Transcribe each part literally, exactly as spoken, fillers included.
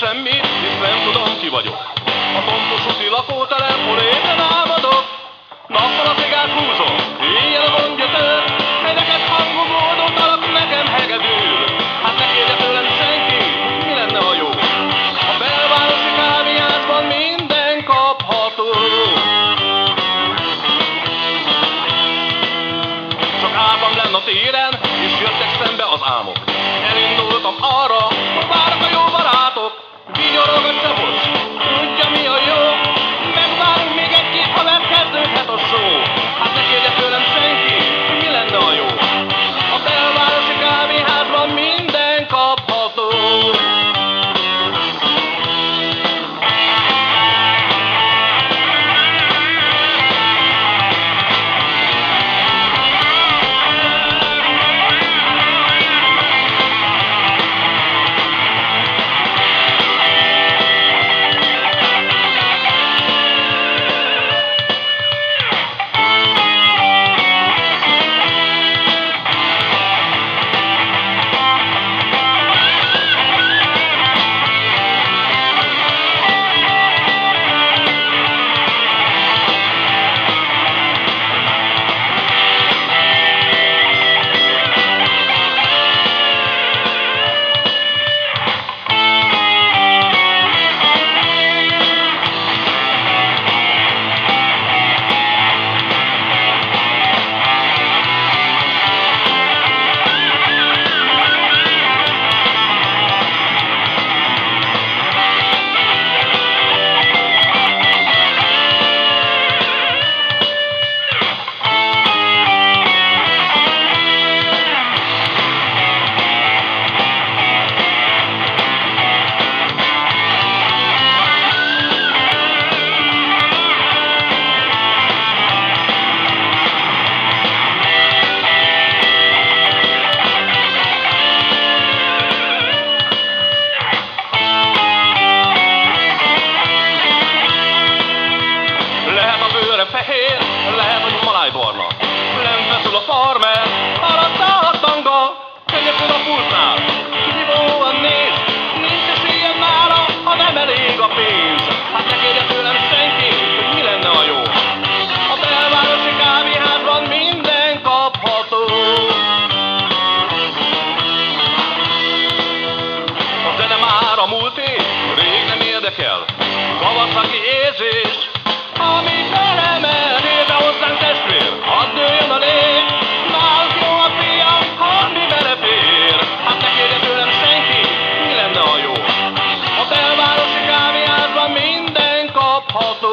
semmit, hisz nem tudom ki vagyok. A tontos úti lakótelep, hol éppen álmodok. Nappal a cigát húzom, éjjel a gondja tör. Egy neked hangú módot alak nekem hegedül. Hát ne kérje tőlem senki, mi lenne a jó? A belvárosi kávéházban minden kapható. Csak álmom lenne a téren, és jöttek szembe az álmok. Elindultam arra, hogy várok a jó barátok. Vigyorog a csapos, tudja mi a jó. Megvárunk még egy-két haver, kezdődhet a show. Hát ne kérje tőlem senki, mi lenne a jó? A belvárosi kávéházban minden kapható. Fehér, lehet, hogy malájbarna. Lent feszül a farmer, alatta a tanga. Könyököd a pultnál, kihívóan néz. Nincs esélye nála, ha nem elég a pénz. Hát ne kérje tőlem senki, hogy mi lenne a jó. A belvárosi kávéházban minden kapható. A zene már a múlté, rég nem érdekel. Kawasaki érzés, ami felemel, nézze hozzánk testvér, hadd nőjön a lég. Nálunk jó a fia, ha mi belefér. Hát ne kérje tőlem senki, mi lenne a jó? A belvárosi kávéházban minden kapható.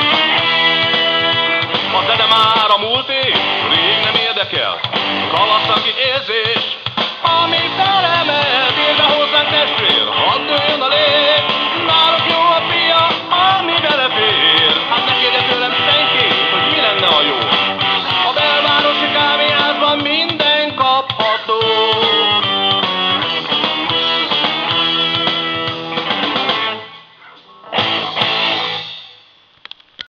A zene már a múlté, rég nem érdekel. Kawasaki